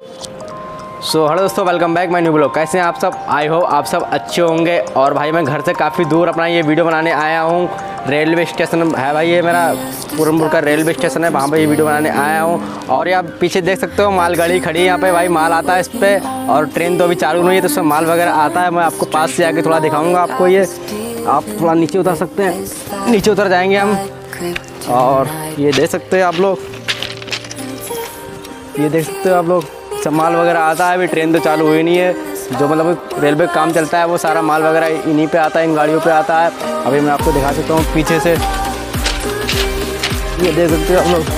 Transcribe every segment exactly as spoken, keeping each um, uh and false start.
सो hello दोस्तों, welcome back my new blog. कैसे हैं आप सब? आई हो आप सब अच्छे होंगे। और भाई मैं घर से काफ़ी दूर अपना ये वीडियो बनाने आया हूँ। रेलवे स्टेशन है भाई, ये मेरा पूरनपुर का रेलवे स्टेशन है, वहाँ पे ये वीडियो बनाने आया हूँ। और ये आप पीछे देख सकते हो मालगाड़ी खड़ी है यहाँ पे भाई, माल आता है इस पर। और ट्रेन तो अभी चालू नहीं है तो उसमें माल वगैरह आता है। मैं आपको पास से आके थोड़ा दिखाऊँगा आपको। ये आप थोड़ा नीचे उतर सकते हैं, नीचे उतर जाएंगे हम। और ये देख सकते हैं आप लोग, ये देख सकते हो आप लोग, सब माल वगैरह आता है। अभी ट्रेन तो चालू हुई नहीं है। जो मतलब रेलवे काम चलता है वो सारा माल वगैरह इन्हीं पे आता है, इन गाड़ियों पे आता है। अभी मैं आपको दिखा सकता हूँ पीछे से, ये देख सकते हो आप लोग।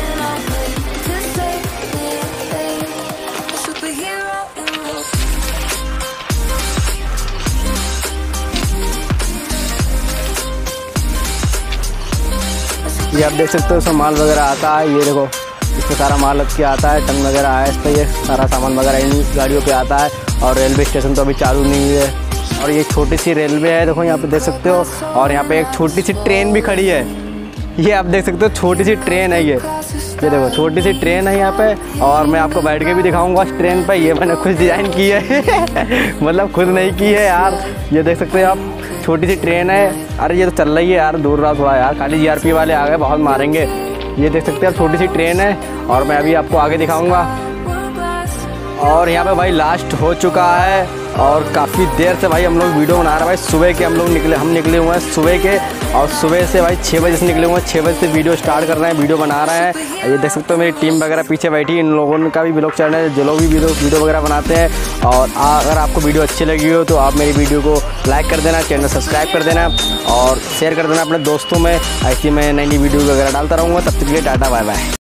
ये आप देख सकते हो सब माल वगैरह आता है। ये देखो इसमें सारा माल लग के आता है, टंग वगैरह आया इस पर, ये सारा सामान वगैरह इन्हीं गाड़ियों पे आता है। और रेलवे स्टेशन तो अभी चालू नहीं है। और ये छोटी सी रेलवे है, देखो यहाँ पे देख सकते हो। और यहाँ पे एक छोटी सी ट्रेन भी खड़ी है, ये आप देख सकते हो, छोटी सी ट्रेन है। ये ये देखो छोटी सी ट्रेन है यहाँ पे। और मैं आपको बैठ के भी दिखाऊंगा इस ट्रेन पे। ये मैंने खुद डिज़ाइन की है मतलब खुद नहीं की है यार। ये देख सकते हो आप, छोटी सी ट्रेन है। अरे ये तो चल रही है यार, दूर रहा थोड़ा यार, खाली जी आर पी वाले आ गए, बहुत मारेंगे। ये देख सकते हैं आप, छोटी सी ट्रेन है। और मैं अभी आपको आगे दिखाऊंगा। और यहाँ पे भाई लास्ट हो चुका है। और काफ़ी देर से भाई हम लोग वीडियो बना रहे हैं भाई। सुबह के हम लोग निकले हम निकले हुए हैं सुबह के। और सुबह से भाई छः बजे से निकले हुए हैं, छः बजे से वीडियो स्टार्ट कर रहे हैं, वीडियो बना रहे हैं। ये देख सकते हो मेरी टीम वगैरह पीछे बैठी, इन लोगों का भी ब्लॉग चैनल है, जो लोग भी वीडियो वीडियो वगैरह बनाते हैं। और अगर आपको वीडियो अच्छी लगी हो तो आप मेरी वीडियो को लाइक कर देना, चैनल सब्सक्राइब कर देना और शेयर कर देना अपने दोस्तों में। ऐसी मैं नई नई वीडियो वगैरह डालता रहूँगा। तब तक के लिए टाटा बाय बाय।